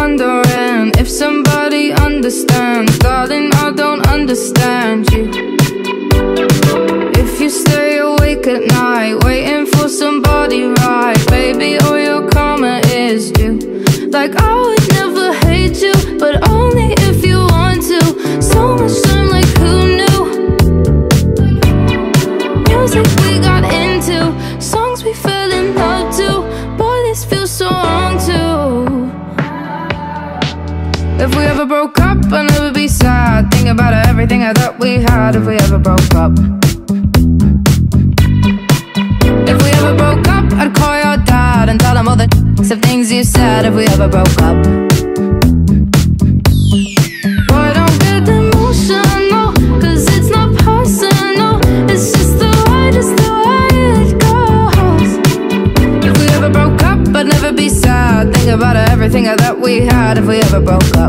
wondering if somebody understands. Darling, I don't understand you. If you stay awake at night waiting for somebody right, baby, all your karma is due. Like I would never hate you, but only if you want to. So much time, like who knew? Music we got into, songs we fell in love to. Boy, this feels so wrong too. If we ever broke up, I'd never be sad. Think about everything I thought we had. If we ever broke up, if we ever broke up, I'd call your dad and tell him all the things you said. If we ever broke up, boy, don't get emotional, cause it's not personal. It's just the way it goes. If we ever broke up, I'd never be sad. Think about everything I thought we had. If we ever broke up,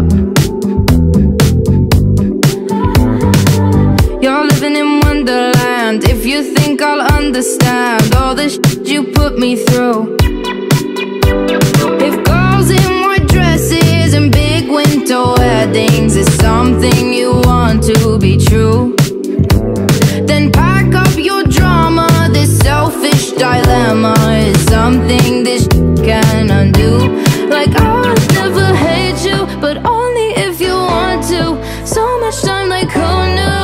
you're living in Wonderland. If you think I'll understand all the shit you put me through. If girls in white dresses and big winter weddings is something you want to be true, then pack up your drama. This selfish dilemma is something this shit can undo. Like I would never hate you, but only if you want to. So much time, like who knew?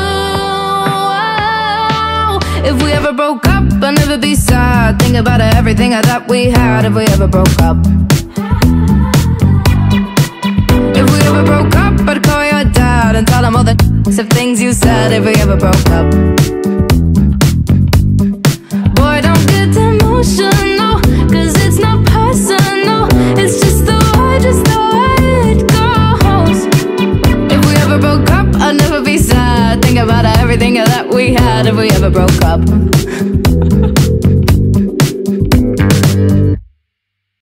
If we ever broke up, I'd never be sad. Think about everything I thought we had. If we ever broke up, if we ever broke up, I'd call your dad and tell him all the things you said. If we ever broke up, boy, don't get emotional, cause it's not personal. It's just the way it goes. If we ever broke up, I'd never be sad. Think about everything that we had. If we ever broke up,